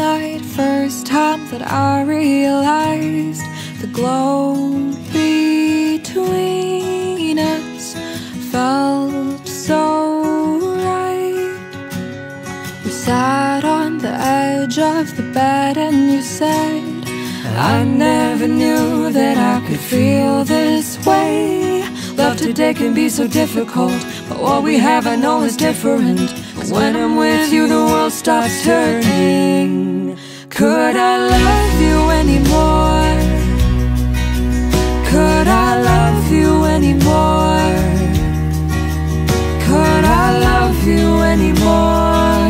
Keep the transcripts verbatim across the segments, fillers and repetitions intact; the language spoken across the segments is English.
night, first time that I realized the glow between us felt so right. We sat on the edge of the bed and you said, I never knew that I could feel this way. Love today can be so difficult, but what we have I know is different. When I'm with you the world stops turning. Could I love you anymore? Could I love you anymore? Could I love you anymore?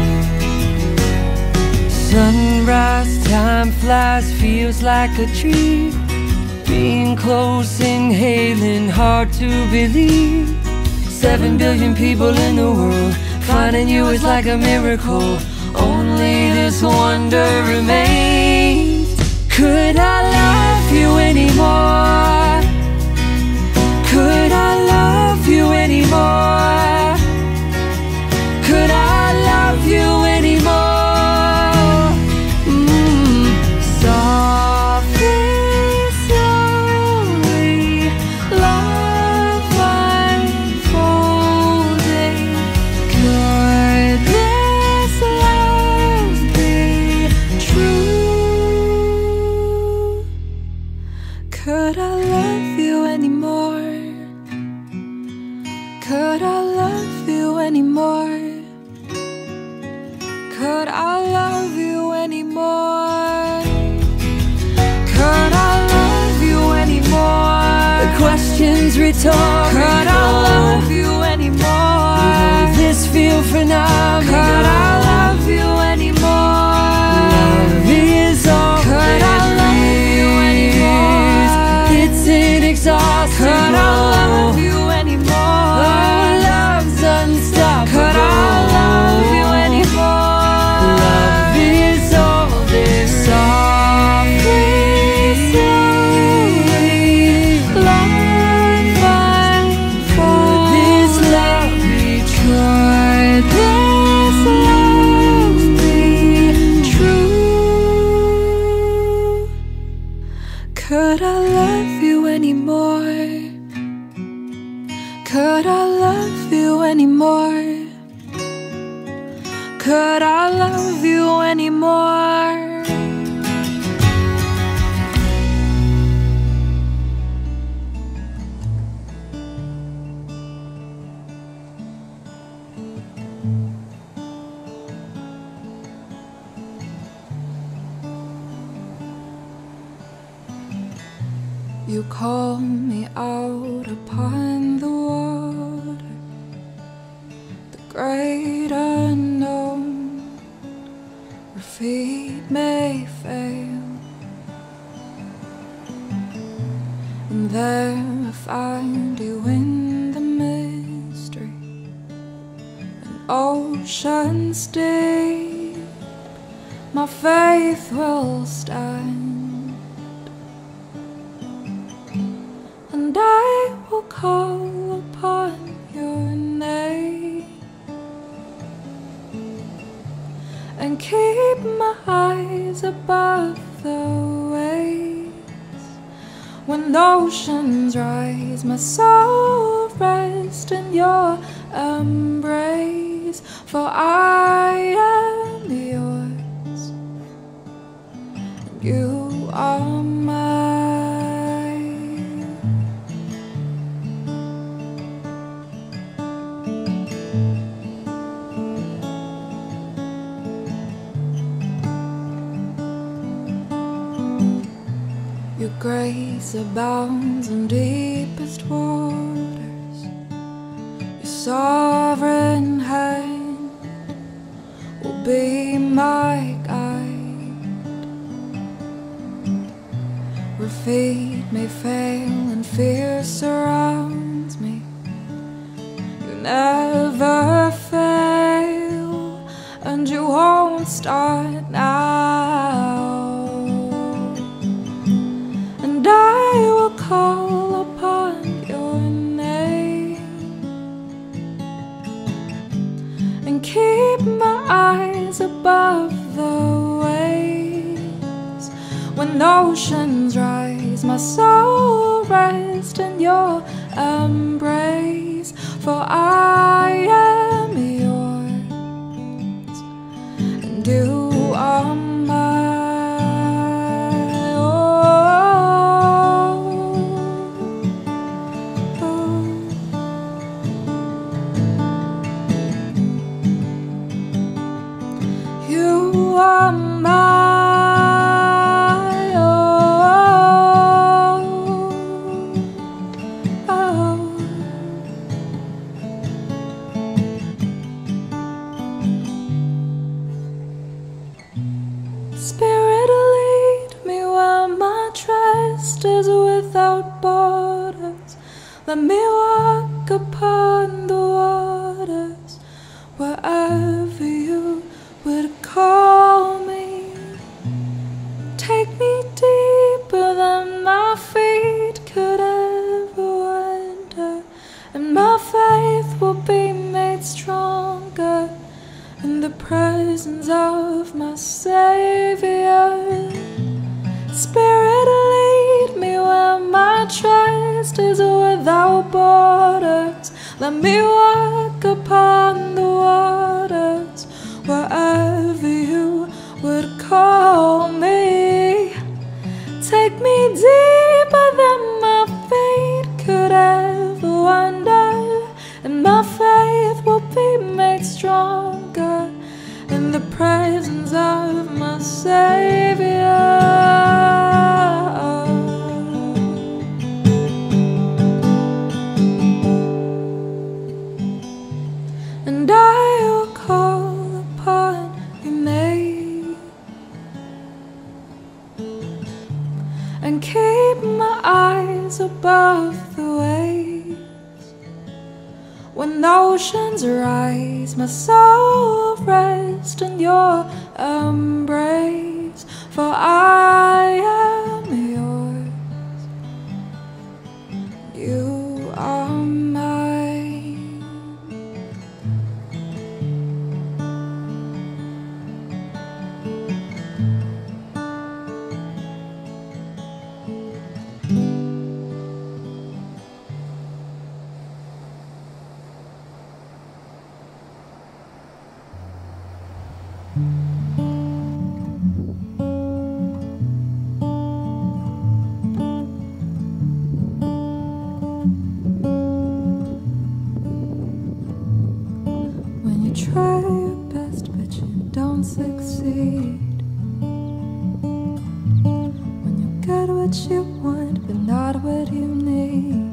Sunrise time flies, feels like a dream. Being close, inhaling, hard to believe. Seven billion people in the world, finding you is like a miracle. Only this wonder remains. Could I love you anymore? Could I love you anymore? Could I love you anymore? Mm. Softly, slowly, love unfolding. Could this love be true? Could I love you anymore? Could I love you anymore? Could I love you anymore? Could I love you anymore? The question's rhetorical. Could I love you anymore? Will this feel phenomenal? Could I love you anymore? Love is all. Could I love you anymore? It's inexhaustible. Could I love you anymore? Oh, love's unstoppable. Could I love you anymore? Love is all there is. Softly, slowly, love unfolds. This love be true. This love be true. Could I love you anymore? Could I love you anymore? Could I love you anymore? You call me out upon the water, the great unknown, where feet may fail, and there I find you in the mystery, an ocean's deep. My faith will stand, and I will call upon your name and keep my eyes above the waves. When the oceans rise, my soul rests in your embrace. For I am yours, and you are mine. Your grace abounds in deepest waters. Your sovereign hand will be my guide. Where feet may fail and fear surrounds me, you never fail, and you won't start now. And I will call upon your name and keep my eyes above the waves. When oceans rise, my soul rests in your embrace. For I am yours, and you are mine. You are mine, oh, oh. Spirit, lead me where my trust is without borders. Let me walk upon the waters wherever you would call me. Take me deeper than my feet could ever wander, and my faith will be made stronger in the presence of my Savior. Spirit, lead me where my trust is without borders. Let me walk upon the waters wherever you would call me. Take me deeper than my feet could ever wander, and my faith will be made stronger in the presence of my Savior. And I will call upon your name and keep my eyes above the waves. When oceans rise, my soul rests in your embrace. For I am yours, you are mine. When you try your best but you don't succeed, when you get what you want but not what you need,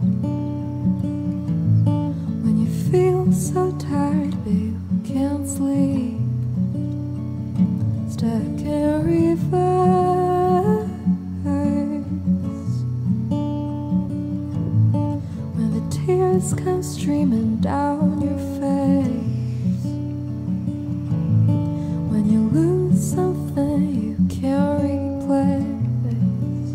when you feel so tired but you can't sleep, stuck in reverse, when the tears come streaming down your face, when you lose something you can't replace,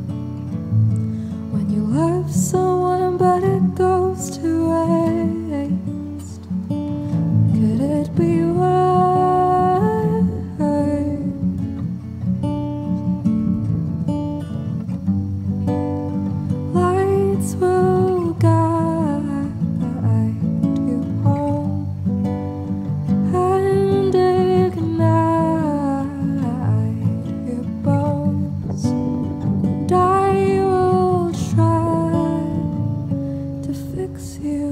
when you love someone but it goes to waste, could it be worse? Lights will guide you home and ignite your bones, and I will try to fix you.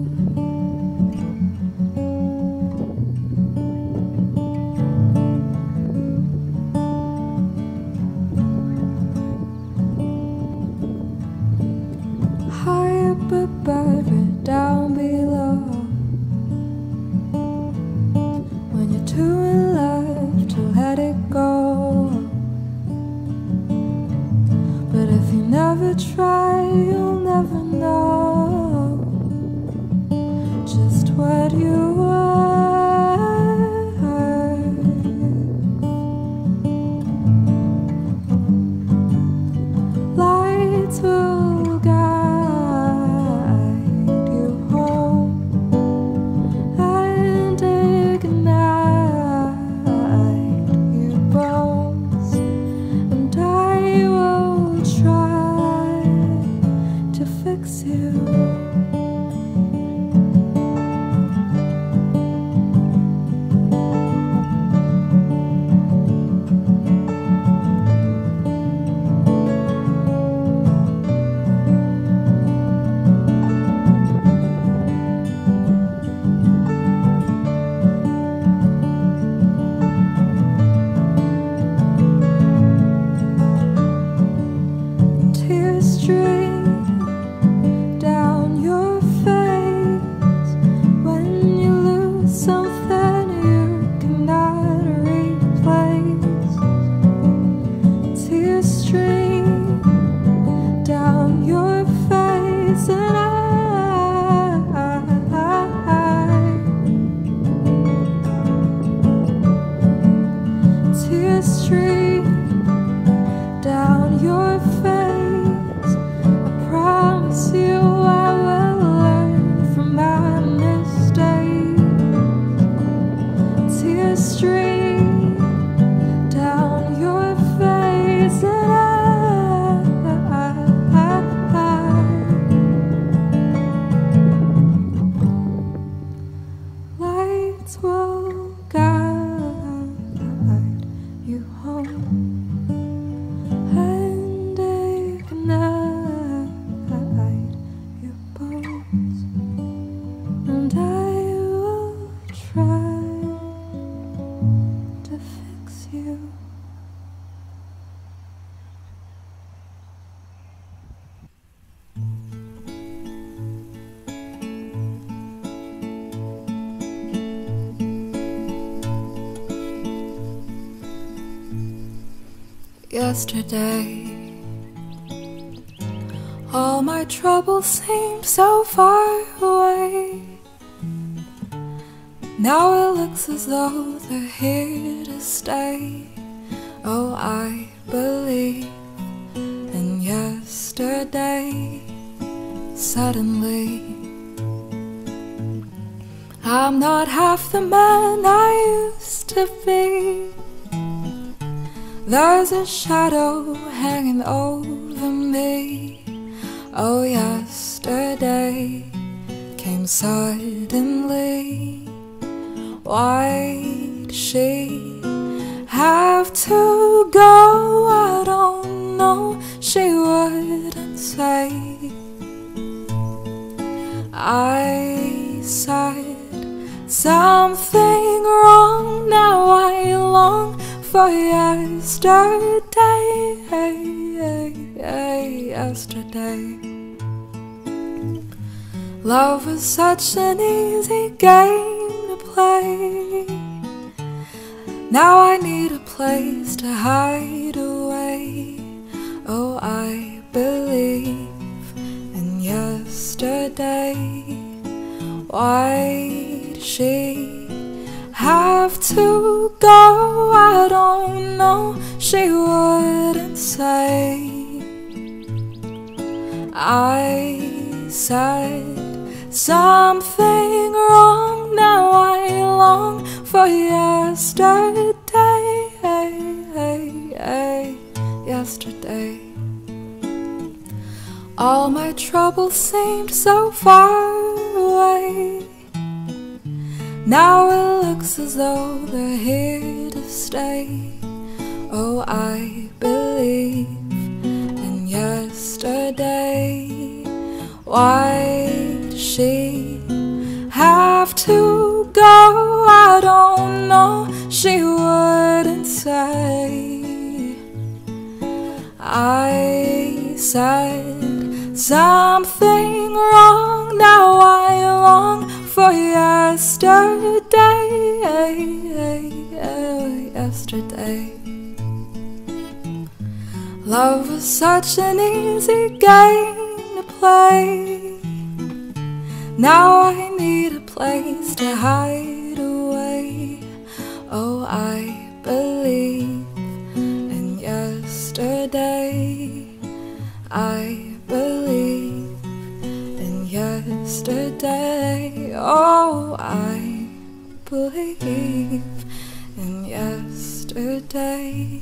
High up above and down below, when you're too in love to let it go. But if you never try, you'll never know just what you are. Lights will guide you home and ignite your bones, and I stream down your face. I promise you I will learn from my mistakes. Tears stream down your face, and I, lights will guide you home and ignite your bones, and I will try to fix you. Yesterday, all my troubles seemed so far away. Now it looks as though they're here to stay. Oh, I believe in yesterday. Suddenly, I'm not half the man I used to be. There's a shadow hanging over me. Oh, yesterday came suddenly. Why'd she have to go? I don't know, she wouldn't say. I said something wrong, now I long for yesterday, yesterday. Love was such an easy game to play. Now I need a place to hide away. Oh, I believe in yesterday. Why'd she have to go? I don't know, she wouldn't say. I said something wrong, now I long for yesterday, yesterday. All my troubles seemed so far away. Now it looks as though they're here to stay. Oh, I believe in yesterday. Why'd she have to go? I don't know, she wouldn't say. I said something wrong, now I long for yesterday, yesterday. Love was such an easy game to play. Now I need a place to hide away. Oh, I believe in yesterday. I believe in yesterday. Oh, I believe in yesterday.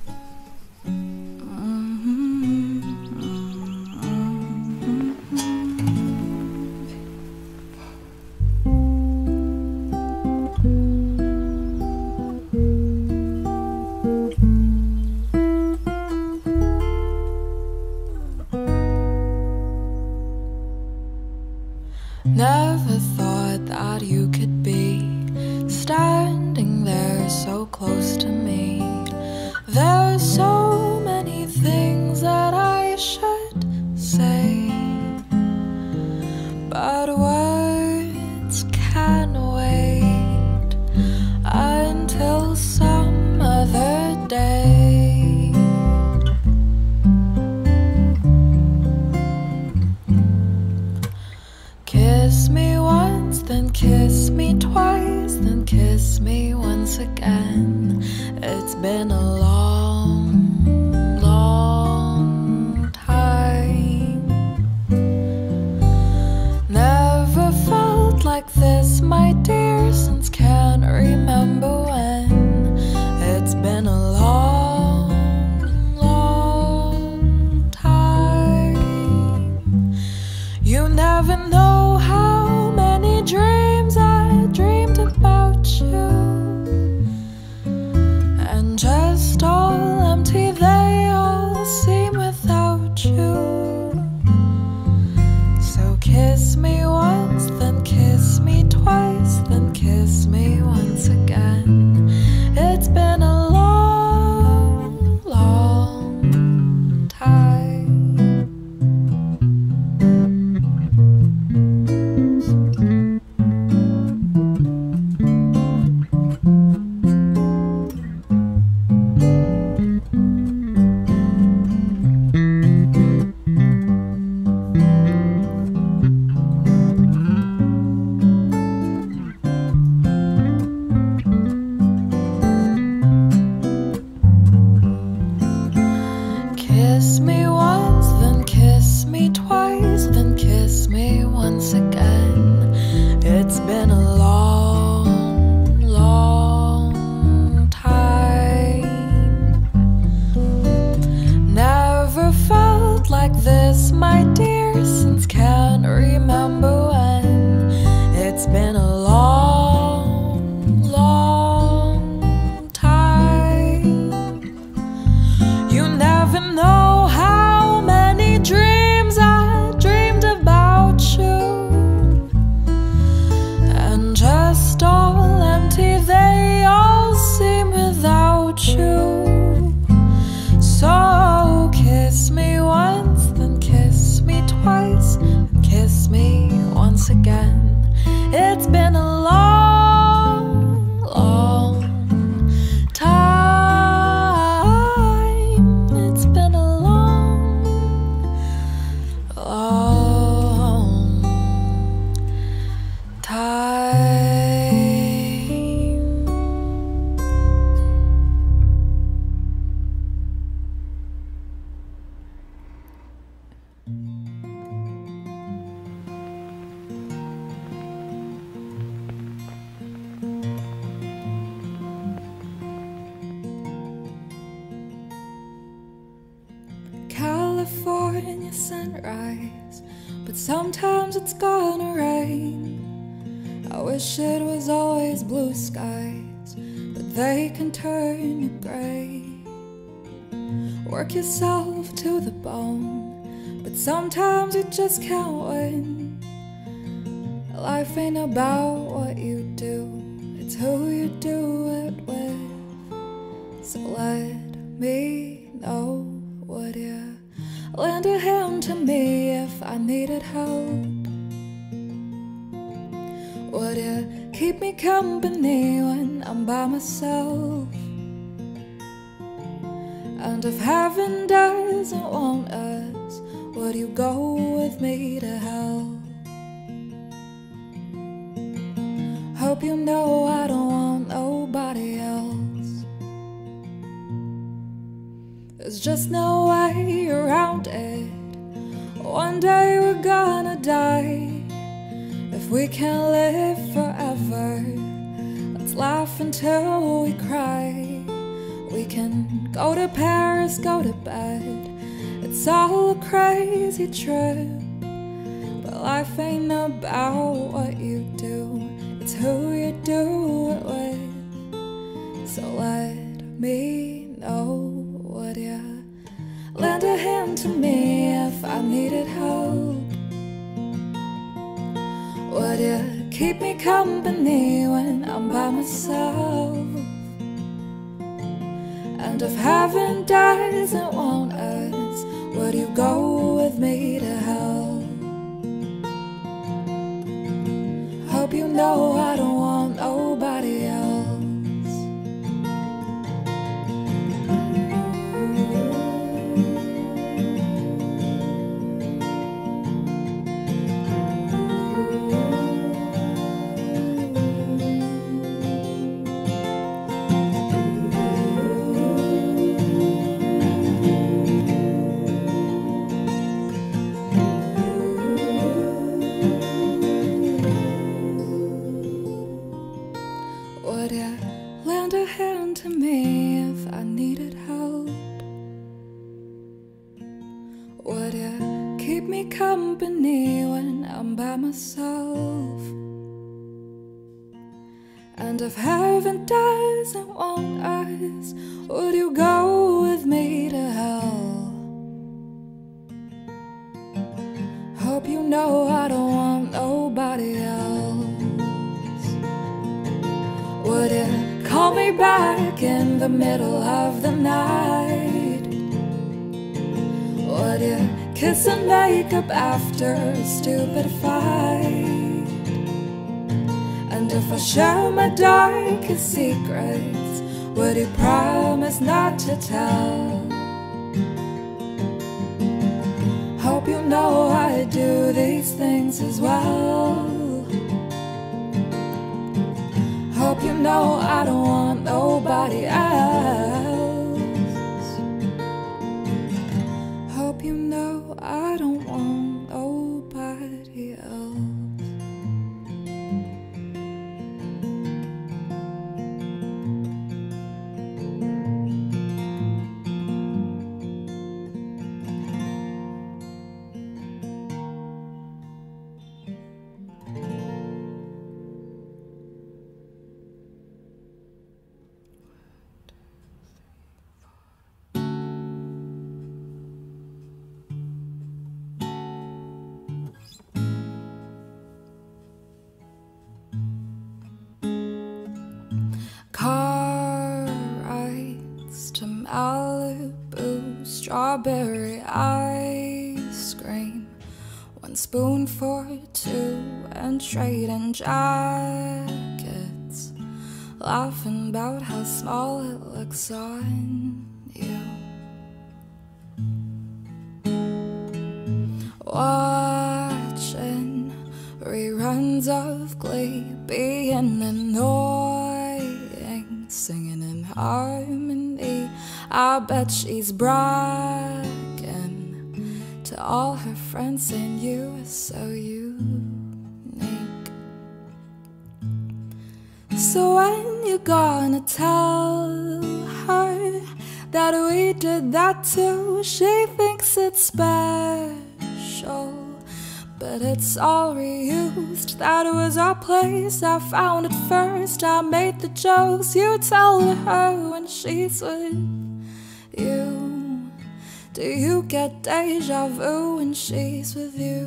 Never thought that you could be standing there so close to me. It's been a long, long time. Never felt like this, my dear, since can't remember when. It's been a long, long time. You never know how many dreams I dreamed about you, and just all empty they all seem without you. So kiss me once, then kiss me twice, then kiss me once again. It's been a long, long time. Kiss me once, then kiss me twice, then kiss me once again. It's been a long, long time. Never felt like this, my dear, since can't remember when. It's been a long, long time. You never know how many dreams I dreamed about you, and just all empty they all seem without you. So kiss me once, then kiss me twice, and kiss me once again. It's been a long, long time. It's been a long, long time. California sunrise, but sometimes it's gonna rain. I wish it was always blue skies, but they can turn you gray. Work yourself to the bone, but sometimes you just can't win. Life ain't about what you do, it's who you do it with. So let me know, would you lend a hand to me if I needed help? Would you keep me company when I'm by myself? And if heaven doesn't want us, would you go with me to hell? Hope you know I don't want nobody else. There's just no way around it. One day we're gonna die. If we can't live forever, let's laugh until we cry. We can go to Paris, go to bed. It's all a crazy trip, but life ain't about what you do, it's who you do it with. So let me know, would you lend a hand to me if I needed help? Would you keep me company when I'm by myself? And if heaven doesn't want us, would you go with me to hell? Hope you know I don't want nobody else. me company when I'm by myself. And if heaven doesn't want us, would you go with me to hell? Hope you know I don't want nobody else. Would you call me back in the middle of the night? Would you kiss and make up after a stupid fight? And if I share my darkest secrets, would you promise not to tell? Hope you know I do these things as well. Hope you know I don't want nobody else. Hope you know I don't want nobody else. Car rides to Malibu, strawberry ice cream, one spoon for two, and trading jackets, laughing about how small it looks on you. Watching reruns of Glee, being annoying, singing in harmony. I bet she's bragging to all her friends, saying you are so unique. So when you gonna tell her that we did that too? She thinks it's special, but it's all reused. That was our place, I found it first. I made the jokes you tell her when she's with you. Do you get deja vu when she's with you?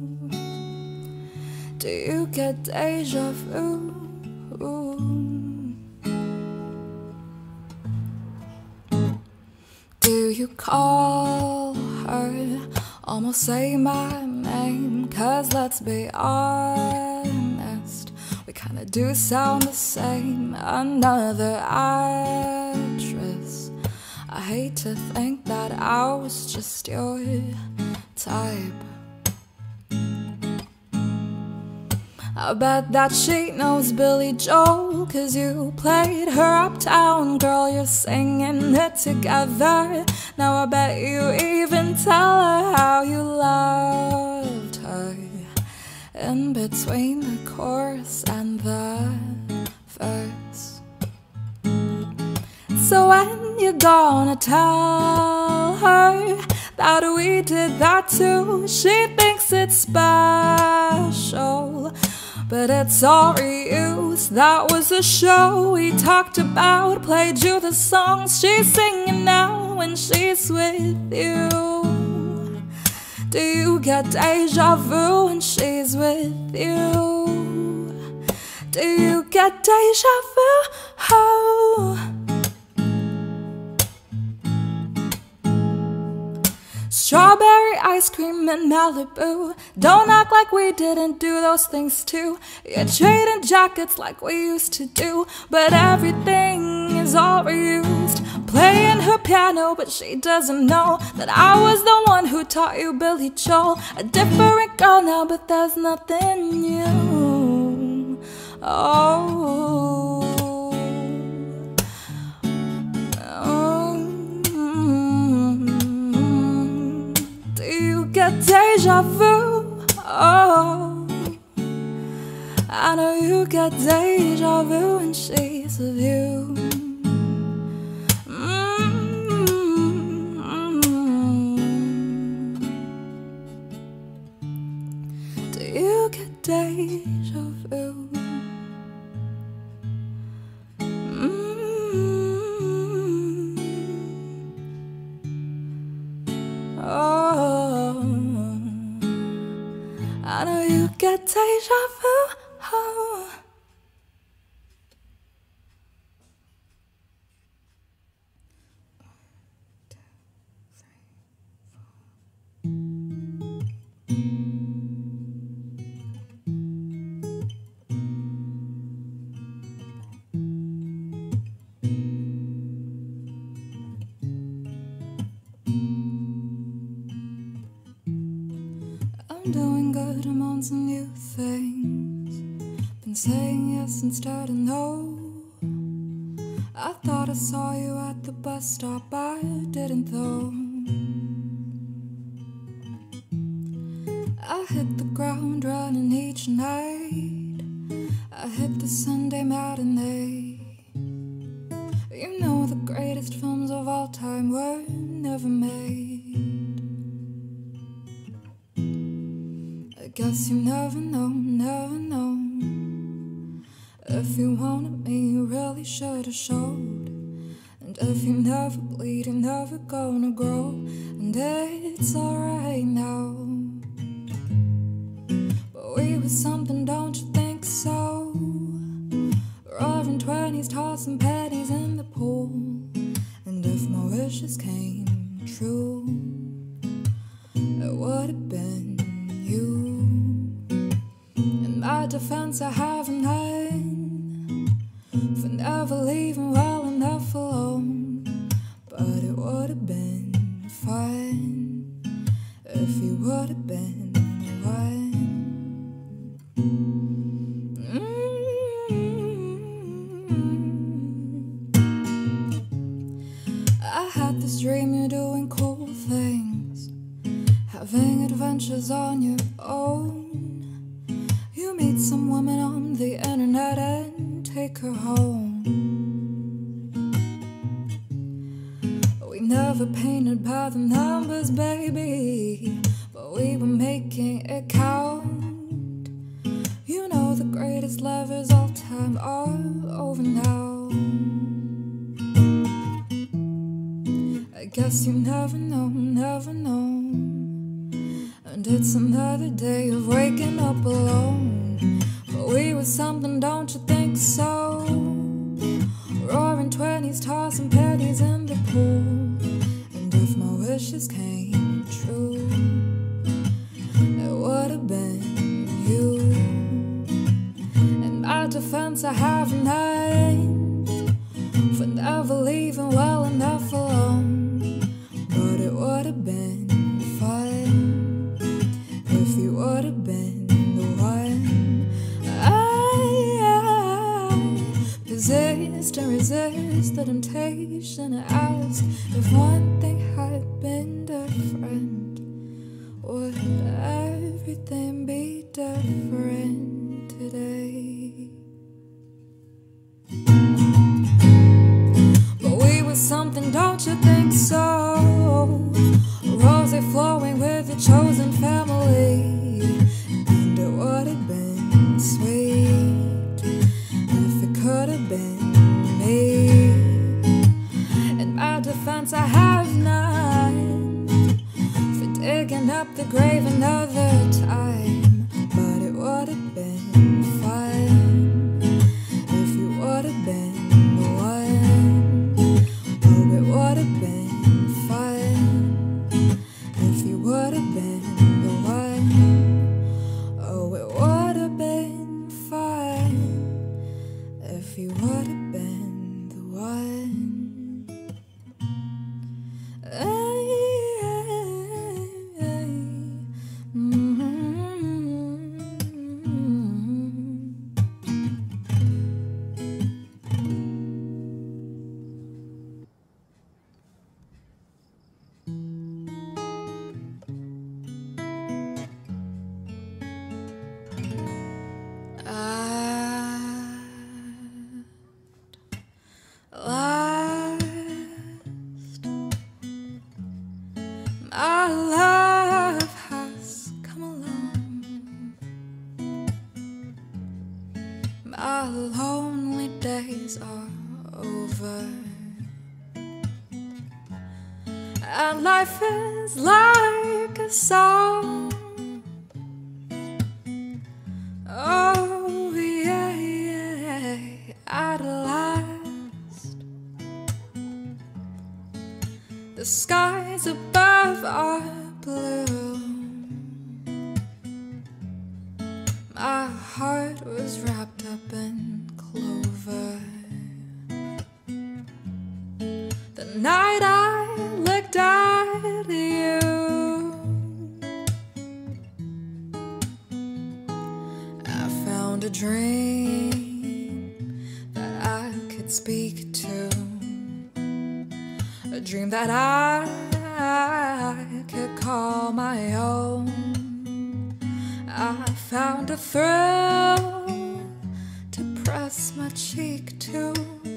Do you get deja vu? Do you call her, almost say my name? Cause let's be honest, we kinda do sound the same. Another actress, I hate to think that I was just your type. I bet that she knows Billy Joel, cause you played her Uptown Girl. You're singing it together. Now I bet you even tell her how you loved her in between the chorus and the verse. So when you gonna tell her that we did that too? She thinks it's special, but it's all reused. That was a show we talked about, played you the songs she's singing now when she's with you. Do you get deja vu when she's with you? Do you get deja vu? Oh. Strawberry ice cream in Malibu. Don't act like we didn't do those things too. You're trading jackets like we used to do, but everything is all reused. Playing her piano, but she doesn't know that I was the one who taught you Billy Joel. A different girl now, but there's nothing new. Oh. Get deja vu, oh. I know you get deja vu when she's with you. Mm-hmm. get deja vu. Oh. I'm doing good, I'm on some new things. Been saying yes instead of no. I thought I saw you at the bus stop, I didn't though. I hit the ground running each night. I hit the Sunday matinee. You know the greatest films of all time were never made. I guess you never know, never know. If you wanted me, you really should have showed. And if you never bleed, you're never gonna grow. And it's alright now. But we were something, don't you think so? Roaring twenties, tossing pennies in the pool. And if my wishes came true, it would have been you. In my defense, I have none for never leaving well enough alone. But it would have been fine if you would have been the one. Mm-hmm. I had this dream you're doing cool things, having adventures on your own. You meet some woman on the internet and take her home. We never painted by the numbers, baby, but we were making it count. You know the greatest lovers all time are over now. I guess you never know, never know. And it's another day of waking up alone. But we were something, don't you think so? Roaring twenties, tossing pennies in the pool. And if my wishes came true, it would have been you. In my defense, I have none for never leaving well enough alone. But it would have been fine if you would have been the one. I, I resist and resist the temptation to ask if one thing had been different, would everything be different today? But we were something, don't you think so? Rosé flowing with the chosen family. And it would have been sweet if it could have been me. In my defense, I have none for digging up the grave another time. But it would have been fine if you would have been the one. Oh, it would have been fine if you would have been the one. Oh, it would have been fine if you would have been the one. Ay, ay, ay. Mm-hmm. Our love has come along. My lonely days are over, and life is like a song The skies above are blue. My heart was wrapped up in clover. The night I looked at you, I found a dream that I could speak to, a dream that I, I could call my own. I found a thrill to press my cheek to,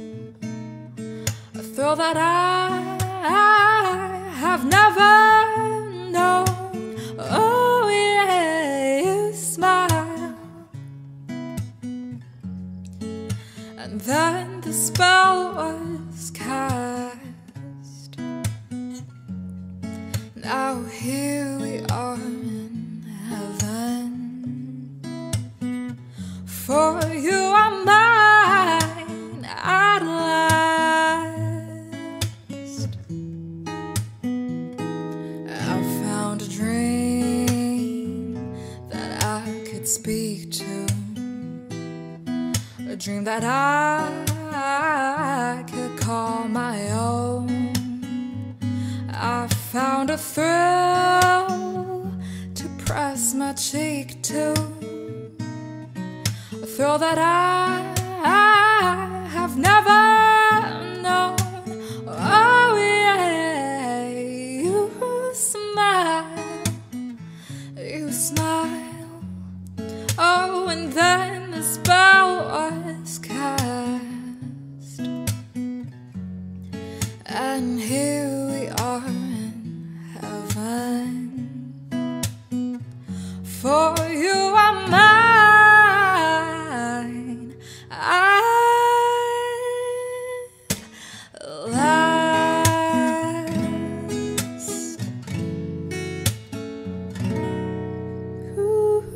a thrill that I, I have never known. Oh yeah, you smile, and then the spell was cast. Now here we are in heaven, for you are mine at last. I found a dream that I could speak to, a dream that I, I could call my own. I found a thrill to press my cheek to, a thrill that I, I have never known. Oh yeah, you smile, you smile. Oh, and then the spell was cast, and here we are in heaven, for you are mine at last. Ooh.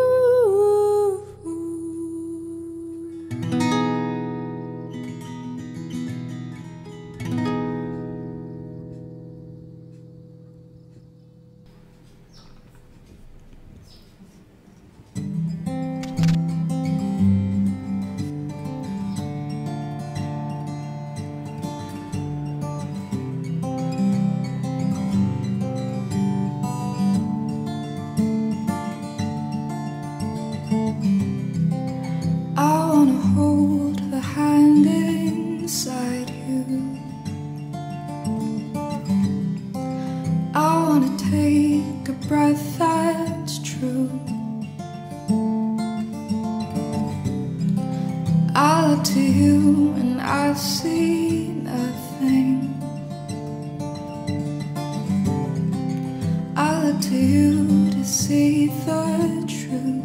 I wanna hold the hand inside you. I wanna take a breath that's true. I look to you and I see nothing. I look to you to see the truth.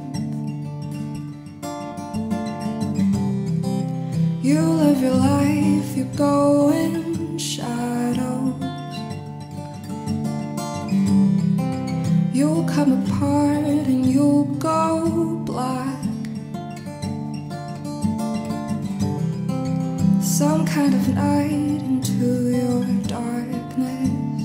You live your life, you go in shadows. You'll come apart and you'll go black. Some kind of night into your darkness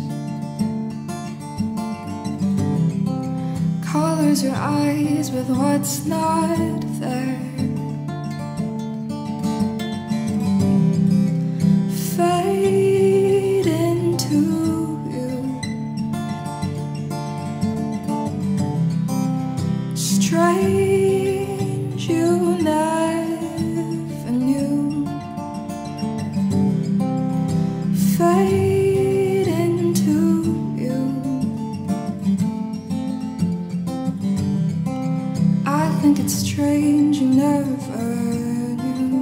colors your eyes with what's not there. Fade into you, strange you never knew. Fade into you. I think it's strange you never knew.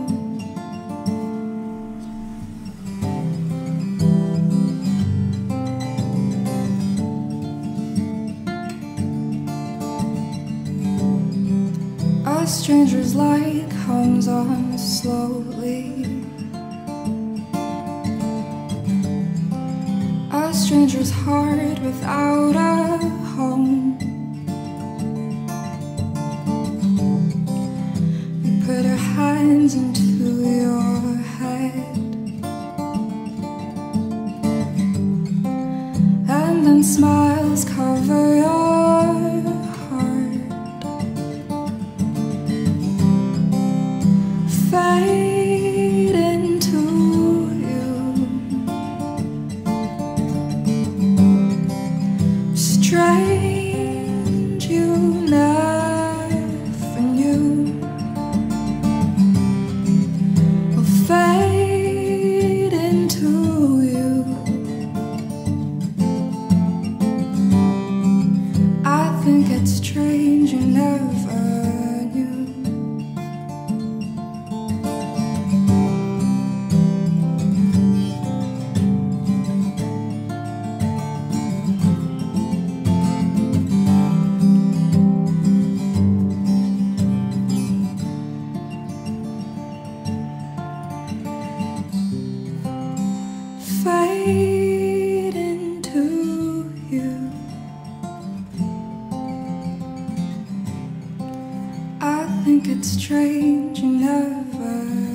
A stranger's light comes on slowly. A stranger's heart without a home. You put her hands into your head. when smiles cover your heart. Fade into you. Strange you never knew. Will fade into you. I think it's strange you never knew. Fade into you. I think it's strange you never